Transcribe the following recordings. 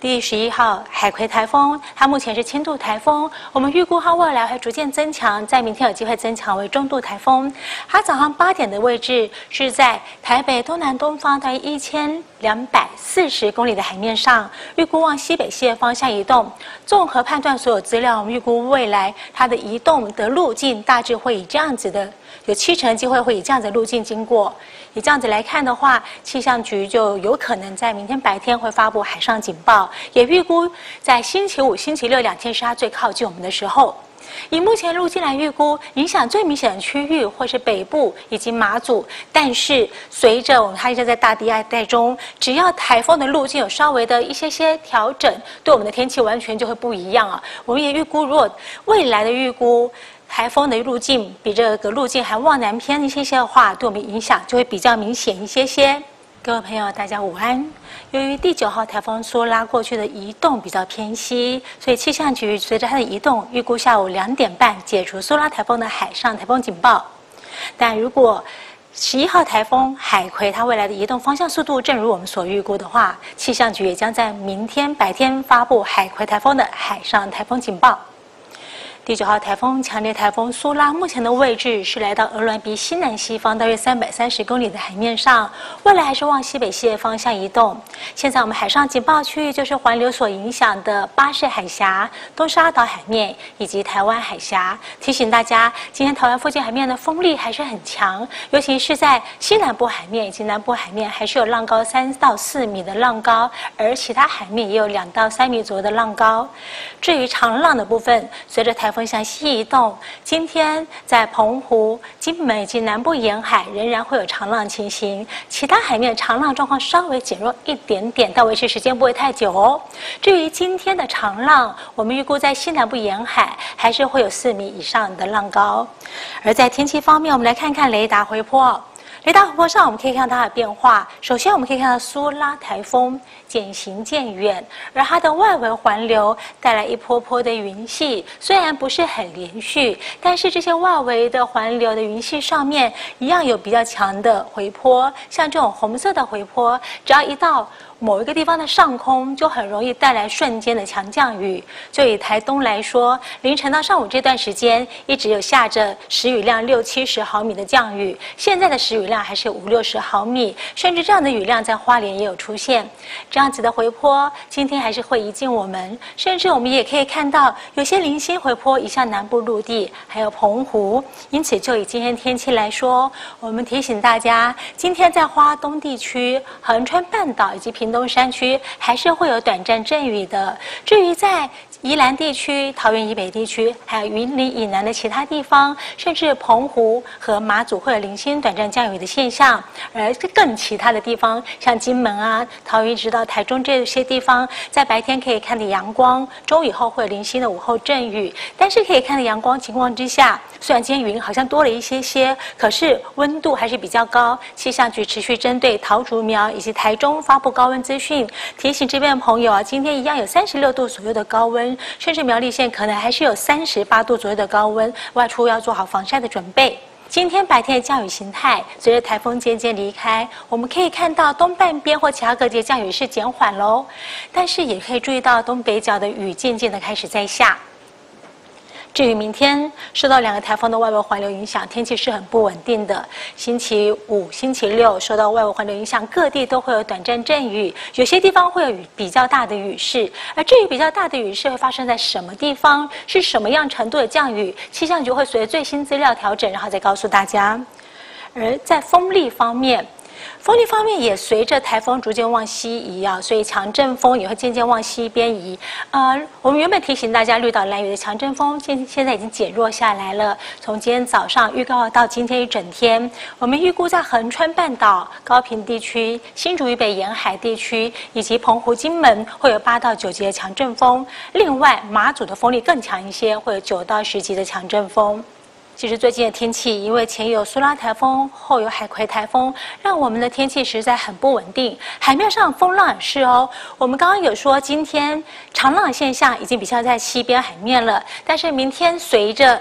第11号海葵台风，它目前是轻度台风，我们预估它未来会逐渐增强，在明天有机会增强为中度台风。它早上8点的位置是在台北东南东方大约1240公里的海面上，预估往西北西的方向移动。综合判断所有资料，我们预估未来它的移动的路径大致会以这样子的，有70%的机会会以这样子的路径经过。以这样子来看的话，气象局就有可能在明天白天会发布海上警报，也预估在星期5、星期62天是它最靠近我们的时候。以目前路径来预估，影响最明显的区域或是北部以及马祖，但是随着它一直在大低压带中，只要台风的路径有稍微的一些调整，对我们的天气完全就会不一样啊。我们也预估，如果未来的预估，台风的路径比这个路径还往南偏一些的话，对我们影响就会比较明显一些。各位朋友，大家午安。由于第9号台风苏拉过去的移动比较偏西，所以气象局随着它的移动，预估下午2点半解除苏拉台风的海上台风警报。但如果11号台风海葵它未来的移动方向速度正如我们所预估的话，气象局也将在明天白天发布海葵台风的海上台风警报。第9号台风强烈台风苏拉目前的位置是来到鹅銮鼻西南西方大约330公里的海面上，未来还是往西北西的方向移动。现在我们海上警报区域就是环流所影响的巴士海峡、东沙岛海面以及台湾海峡。提醒大家，今天台湾附近海面的风力还是很强，尤其是在西南部海面以及南部海面还是有浪高3到4米的浪高，而其他海面也有2到3米左右的浪高。至于长浪的部分，随着台风向西移动，今天在澎湖、金门以及南部沿海仍然会有长浪情形，其他海面长浪状况稍微减弱一点点，但维持时间不会太久哦。至于今天的长浪，我们预估在西南部沿海还是会有4米以上的浪高。而在天气方面，我们来看看雷达回波。雷达回波上，我们可以看到它的变化。首先，我们可以看到苏拉台风渐行渐远，而它的外围环流带来一波波的云系，虽然不是很连续，但是这些外围的环流的云系上面一样有比较强的回波。像这种红色的回波，只要一到某一个地方的上空，就很容易带来瞬间的强降雨。就以台东来说，凌晨到上午这段时间，一直有下着时雨量60-70毫米的降雨，现在的时雨量还是50-60毫米，甚至这样的雨量在花莲也有出现。这样子的回波，今天还是会移近我们，甚至我们也可以看到有些零星回波移向南部陆地，还有澎湖。因此，就以今天天气来说，我们提醒大家，今天在花东地区、恒春半岛以及屏东山区还是会有短暂阵雨的。至于在宜兰地区、桃园以北地区，还有云林以南的其他地方，甚至澎湖和马祖会有零星短暂降雨的现象。而更其他的地方，像金门啊、桃园直到台中这些地方，在白天可以看到阳光，中午以后会有零星的午后阵雨。但是可以看到阳光情况之下，虽然今天云好像多了一些，可是温度还是比较高。气象局持续针对桃竹苗以及台中发布高温资讯，提醒这边的朋友啊，今天一样有36度左右的高温。甚至苗栗县可能还是有38度左右的高温，外出要做好防晒的准备。今天白天的降雨形态，随着台风渐渐离开，我们可以看到东半边或其他各地降雨是减缓喽，但是也可以注意到东北角的雨渐渐的开始在下。至于明天，受到2个台风的外围环流影响，天气是很不稳定的。星期5、星期6受到外围环流影响，各地都会有短暂阵雨，有些地方会有比较大的雨势。而至于比较大的雨势会发生在什么地方，是什么样程度的降雨，气象局会随着最新资料调整，然后再告诉大家。而在风力方面，也随着台风逐渐往西移啊，所以强阵风也会渐渐往西边移。我们原本提醒大家绿岛兰屿的强阵风现在已经减弱下来了。从今天早上预告到今天一整天，我们预估在恒春半岛、高屏地区、新竹以北沿海地区以及澎湖、金门会有8到9级的强阵风。另外，马祖的风力更强一些，会有9到10级的强阵风。其实最近的天气，因为前有苏拉台风，后有海葵台风，让我们的天气实在很不稳定。海面上风浪也是哦。我们刚刚有说，今天长浪现象已经比较在西边海面了，但是明天随着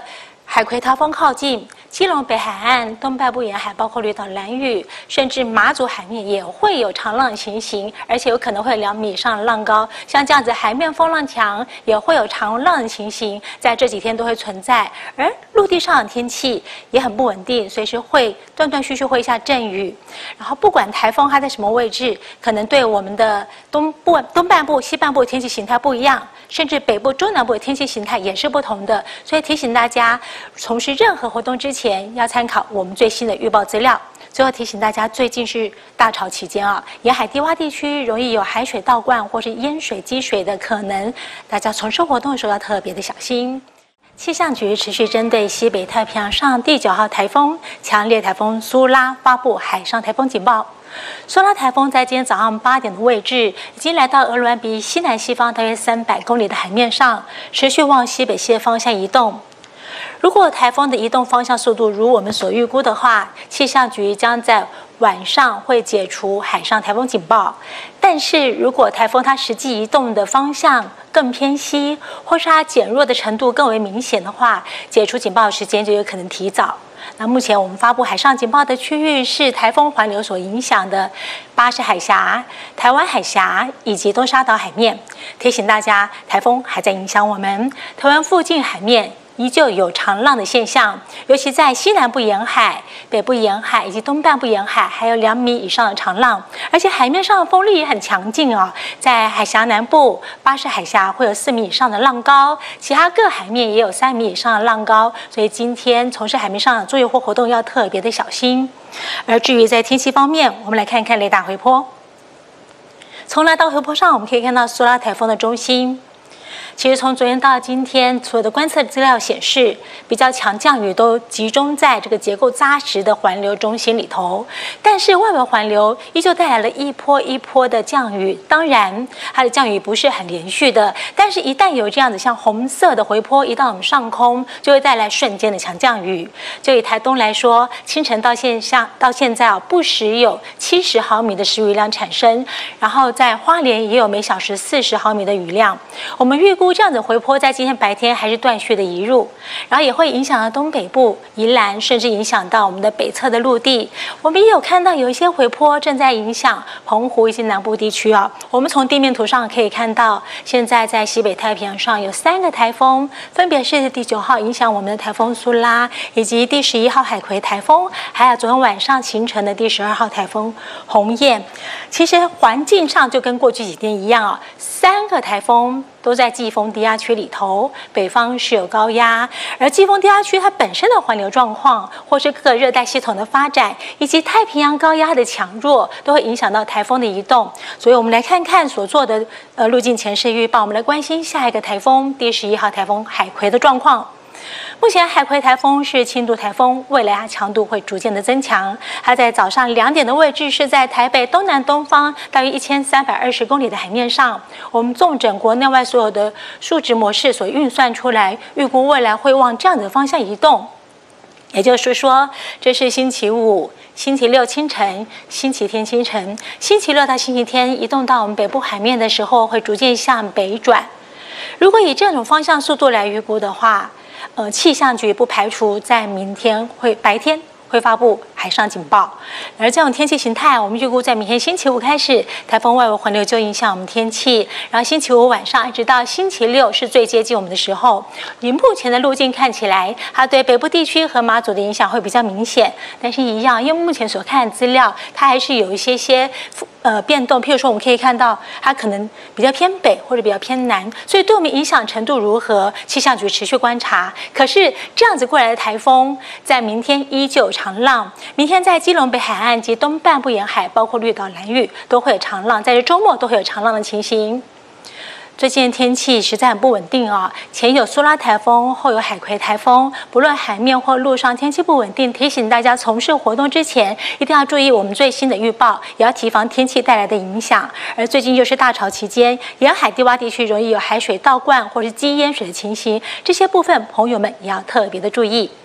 海葵台风靠近基隆北海岸、东半部沿海，包括绿岛、兰屿，甚至马祖海面也会有长浪情形，而且有可能会有2米以上的浪高。像这样子，海面风浪强，也会有长浪的情形，在这几天都会存在。而陆地上的天气也很不稳定，随时会断断续续会下阵雨。然后不管台风它在什么位置，可能对我们的东半部、西半部天气形态不一样，甚至北部、中南部的天气形态也是不同的。所以提醒大家，从事任何活动之前要参考我们最新的预报资料。最后提醒大家，最近是大潮期间啊，沿海低洼地区容易有海水倒灌或是淹水积水的可能，大家从事活动的时候要特别的小心。气象局持续针对西北太平洋上第9号台风强烈台风苏拉发布海上台风警报。苏拉台风在今天早上8点的位置，已经来到鹅銮鼻西南西方大约300公里的海面上，持续往西北西的方向移动。如果台风的移动方向速度如我们所预估的话，气象局将在晚上会解除海上台风警报。但是如果台风它实际移动的方向更偏西，或是它减弱的程度更为明显的话，解除警报的时间就有可能提早。那目前我们发布海上警报的区域是台风环流所影响的巴士海峡、台湾海峡以及东沙岛海面。提醒大家，台风还在影响我们台湾附近海面，依旧有长浪的现象，尤其在西南部沿海、北部沿海以及东半部沿海，还有2米以上的长浪，而且海面上的风力也很强劲哦。在海峡南部、巴士海峡会有4米以上的浪高，其他各海面也有3米以上的浪高，所以今天从事海面上的作业或活动要特别的小心。而至于在天气方面，我们来看一看雷达回波。从雷达回波上，我们可以看到苏拉台风的中心。其实从昨天到今天，所有的观测资料显示，比较强降雨都集中在这个结构扎实的环流中心里头。但是外围环流依旧带来了一波一波的降雨，当然它的降雨不是很连续的，但是一旦有这样子像红色的回波移到我们上空，就会带来瞬间的强降雨。就以台东来说，清晨到现在啊，不时有70毫米的时雨量产生，然后在花莲也有每小时40毫米的雨量。我们预估这样的回波在今天白天还是断续的移入，然后也会影响到东北部、宜兰，甚至影响到我们的北侧的陆地。我们也有看到有一些回波正在影响澎湖以及南部地区啊。我们从地面图上可以看到，现在在西北太平洋上有3个台风，分别是第9号影响我们的台风苏拉，以及第11号海葵台风，还有昨天晚上形成的第12号台风鸿雁。其实环境上就跟过去几天一样啊，3个台风都在季风低压区里头，北方是有高压，而季风低压区它本身的环流状况，或是各个热带系统的发展，以及太平洋高压的强弱，都会影响到台风的移动。所以我们来看看所做的路径前世预报，我们来关心下一个台风第11号台风海葵的状况。目前海葵台风是轻度台风，未来它强度会逐渐的增强。它在早上2点的位置是在台北东南东方大约1320公里的海面上。我们纵整国内外所有的数值模式所运算出来，预估未来会往这样的方向移动。也就是说，这是星期5、星期6清晨、星期天清晨，星期6到星期天移动到我们北部海面的时候，会逐渐向北转。如果以这种方向速度来预估的话，气象局不排除在明天白天会发布海上警报。而这种天气形态，我们预估在明天星期5开始，台风外围环流就影响我们天气，然后星期5晚上一直到星期6是最接近我们的时候。以目前的路径看起来，它对北部地区和马祖的影响会比较明显，但是一样，因为目前所看的资料，它还是有一些变动。譬如说，我们可以看到它可能比较偏北或者比较偏南，所以对我们影响程度如何，气象局持续观察。可是这样子过来的台风，在明天依旧有长浪，明天在基隆北海岸及东半部沿海，包括绿岛、兰屿都会有长浪，在这周末都会有长浪的情形。最近天气实在很不稳定啊，前有苏拉台风，后有海葵台风，不论海面或陆上天气不稳定，提醒大家从事活动之前一定要注意我们最新的预报，也要提防天气带来的影响。而最近又是大潮期间，沿海低洼地区容易有海水倒灌或是积淹水的情形，这些部分朋友们也要特别的注意。